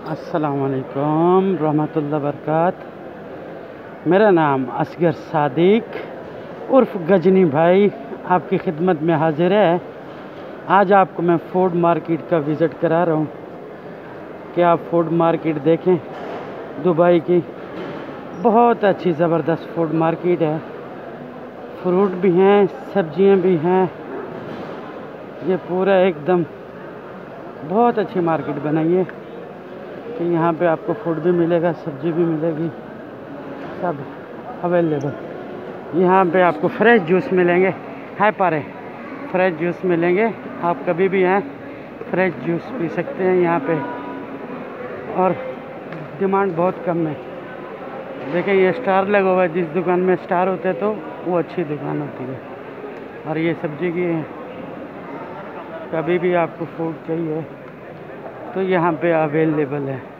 अस्सलाम वालेकुम रहमतुल्लाह बरकात। मेरा नाम असगर सादिक उर्फ गजनी भाई आपकी खिदमत में हाजिर है। आज आपको मैं फूड मार्केट का विज़िट करा रहा हूँ कि आप फूड मार्केट देखें। दुबई की बहुत अच्छी ज़बरदस्त फूड मार्केट है। फ्रूट भी हैं, सब्जियाँ भी हैं। ये पूरा एकदम बहुत अच्छी मार्केट बनाई है कि यहाँ पे आपको फूड भी मिलेगा, सब्जी भी मिलेगी, सब अवेलेबल। यहाँ पे आपको फ्रेश जूस मिलेंगे, है पारे फ्रेश जूस मिलेंगे। आप कभी भी आएँ फ्रेश जूस पी सकते हैं यहाँ पे, और डिमांड बहुत कम है। देखें ये स्टार लगा हुआ है, जिस दुकान में स्टार होते हैं तो वो अच्छी दुकान होती है। और ये सब्जी की है, कभी भी आपको फूड चाहिए तो यहाँ पे अवेलेबल है।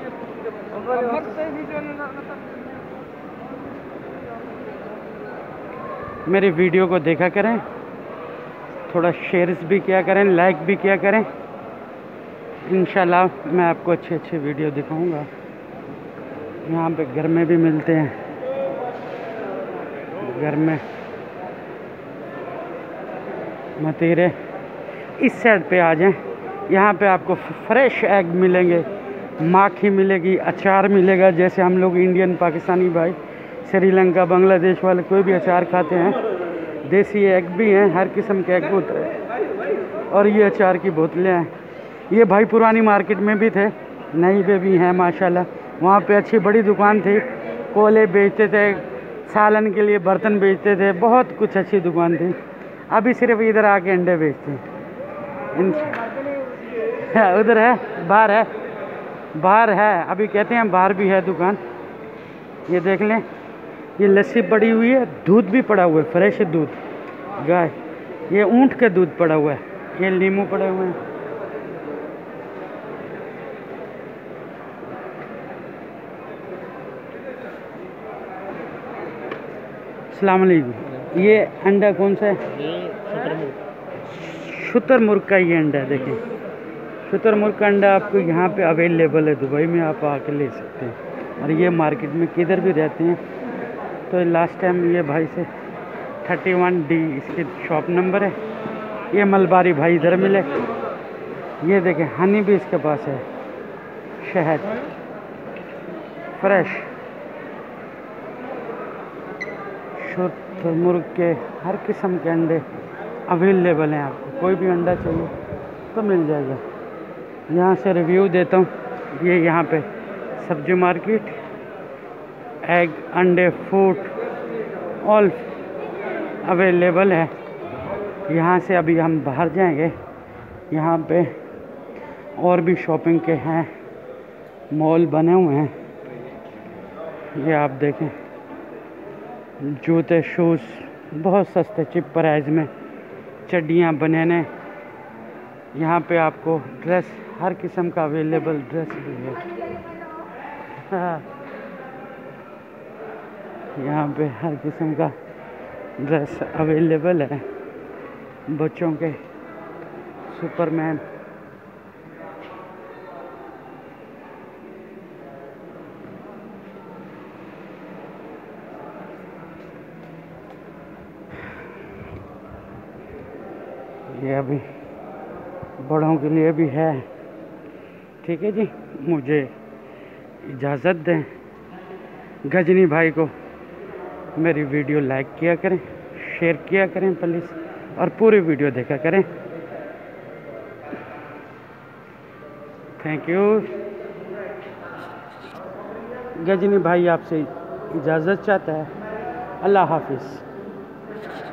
मेरी वीडियो को देखा करें, थोड़ा शेयर्स भी किया करें, लाइक भी किया करें। इंशाल्लाह मैं आपको अच्छे अच्छे वीडियो दिखाऊंगा। यहाँ पे घर में भी मिलते हैं, घर में मतीरे। इस साइड पे आ जाएं, यहाँ पे आपको फ्रेश एग मिलेंगे, माखी मिलेगी, अचार मिलेगा। जैसे हम लोग इंडियन पाकिस्तानी भाई श्रीलंका बांग्लादेश वाले कोई भी अचार खाते हैं, देसी एग भी हैं, हर किस्म के एग होते हैं। और ये अचार की बोतलें हैं। ये भाई पुरानी मार्केट में भी थे, नई पे भी हैं माशाल्लाह। वहाँ पे अच्छी बड़ी दुकान थी, कोले बेचते थे, सालन के लिए बर्तन बेचते थे, बहुत कुछ अच्छी दुकान थी। अभी सिर्फ इधर आके अंडे बेचते हैं। उधर है, बाहर है, बाहर है, अभी कहते हैं बाहर भी है दुकान। ये देख लें, ये लस्सी पड़ी हुई है, दूध भी पड़ा हुआ है, फ्रेश दूध गाय। ये ऊँट का दूध पड़ा हुआ है, ये नींबू पड़े हुए हैं। अस्सलाम वालेकुम। ये अंडा कौन सा है? ये शुतुरमुर्ग का ये अंडा है। देखें शुतुरमुर्ग का अंडा आपको यहाँ पे अवेलेबल है, दुबई में आप आके ले सकते हैं। और ये मार्केट में किधर भी रहते हैं तो लास्ट टाइम ये भाई से 31D इसके शॉप नंबर है। ये मलबारी भाई इधर मिले। ये देखें हनी भी इसके पास है, शहद फ्रेश। शुतुरमुर्ग के हर किस्म के अंडे अवेलेबल हैं, आपको कोई भी अंडा चाहिए तो मिल जाएगा। यहाँ से रिव्यू देता हूँ। ये यहाँ पे सब्जी मार्केट, एग, अंडे, फ्रूट ऑल अवेलेबल है। यहाँ से अभी हम बाहर जाएंगे। यहाँ पे और भी शॉपिंग के हैं, मॉल बने हुए हैं। ये आप देखें, जूते, शूज़ बहुत सस्ते चिप प्राइस में, चड्डियाँ, बनियाने। यहाँ पे आपको ड्रेस हर किस्म का अवेलेबल ड्रेस भी है। यहाँ पे हर किस्म का ड्रेस अवेलेबल है, बच्चों के सुपरमैन। ये अभी बड़ों के लिए भी है। ठीक है जी, मुझे इजाज़त दें। गजनी भाई को मेरी वीडियो लाइक किया करें, शेयर किया करें प्लीज़, और पूरी वीडियो देखा करें। Thank you. गजनी भाई आपसे इजाज़त चाहता है। अल्लाह हाफिज़।